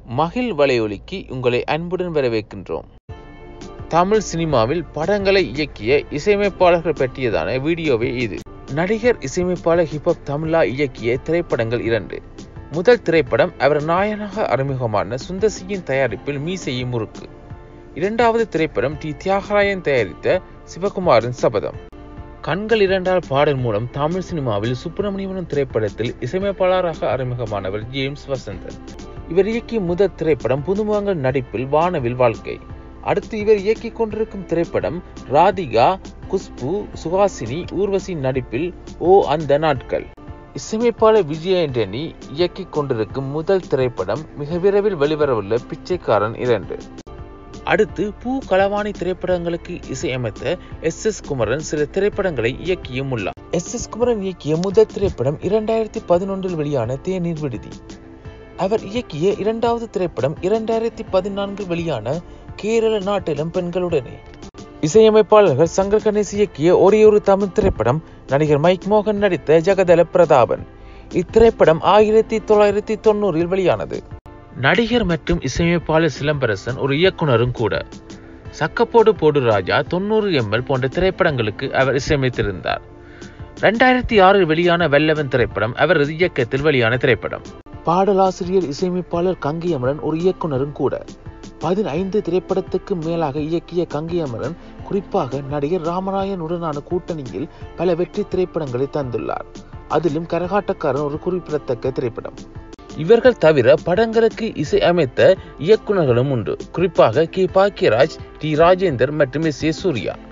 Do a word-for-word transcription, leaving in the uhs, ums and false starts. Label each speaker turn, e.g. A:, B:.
A: மகிழ் வலையொலிக்கு உங்களை அன்புடன் வரவேற்கின்றோம். தமிழ் சினிமாவில் படங்களை இயக்கிய இசையமைப்பாளர்கள் பற்றியதான வீடியோவே இது. நடிகர் இசையமைப்பாளர் ஹிப்ஹாப் தமிழா இயக்கிய திரைப்படங்கள் இரண்டு. முதல் திரைப்படம் அவர் நாயனாக அறிமுகமான சுந்தசியின் தயாரிப்பில் மீசையும் முறுக்கு. இரண்டாவது திரைப்படம் டி தியாகராயன் தயாரித்த சிவகுமாரின் சபதம். கண்கள் இரண்டால் பாடல் மூலம் தமிழ் சினிமாவில் சுப்பிரமணியபுரம் திரைப்படத்தில் இசையமைப்பாளராக அறிமுகமானவர் ஜேம்ஸ் வசந்தன். இவர் இயக்கிய முதல் திரைப்படம் புதுமுகங்கள் நடிப்பில் வானவில் வாழ்க்கை. அடுத்து இவர் இயக்கிக் கொண்டிருக்கும் திரைப்படம் ராதிகா, குஷ்பு, சுஹாசினி, ஊர்வசி நடிப்பில் ஓ அந்த நாட்கள். இசையமைப்பாளர் விஜய் ஆண்டனி இயக்கிக் கொண்டிருக்கும் முதல் திரைப்படம் மிக விரைவில் வெளிவரவுள்ள பிச்சைக்காரன் இரண்டு. அடுத்து பூ களவாணி திரைப்படங்களுக்கு இசையமைத்த எஸ் எஸ் குமரன் சில திரைப்படங்களை இயக்கியும் உள்ளார். எஸ் எஸ் குமரன் இயக்கிய முதல் திரைப்படம் இரண்டாயிரத்தி பதினொன்றில் வெளியான தேநீர் விடுதி. அவர் இயக்கிய இரண்டாவது திரைப்படம் இரண்டாயிரத்தி பதினான்கில் வெளியான கேரள நாட்டிலும் பெண்களுடனே. இசையமைப்பாளர்கள் சங்கர் கணேஷ் இயக்கிய ஒரே ஒரு தமிழ் திரைப்படம் நடிகர் மைக் மோகன் நடித்த ஜெகதல பிரதாபன். இத்திரைப்படம் ஆயிரத்தி தொள்ளாயிரத்தி தொண்ணூறில் வெளியானது. நடிகர் மற்றும் இசையமைப்பாளர் சிலம்பரசன் ஒரு இயக்குனரும் கூட. சக்கப்போடு போடு ராஜா, தொண்ணூறு எம்எல் போன்ற திரைப்படங்களுக்கு அவர் இசையமைத்திருந்தார். இரண்டாயிரத்தி ஆறில் வெளியான வெள்ளவன் திரைப்படம் அவரது இயக்கத்தில் வெளியான திரைப்படம். பாடலாசிரியர் இசையமைப்பாளர் கங்கை அமரன் ஒரு இயக்குனரும் கூட. பதினைந்து திரைப்படத்துக்கு மேலாக இயக்கிய கங்கை அமரன் குறிப்பாக நடிகர் ராமராயன் உடனான கூட்டணியில் பல வெற்றி திரைப்படங்களை தந்துள்ளார். அதிலும் கரகாட்டக்காரன் ஒரு குறிப்பிடத்தக்க திரைப்படம். இவர்கள் தவிர படங்களுக்கு இசை அமைத்த இயக்குநர்களும் உண்டு. குறிப்பாக கே பாக்கியராஜ், டி ராஜேந்தர் மற்றும் எஸ் ஏ சூர்யா.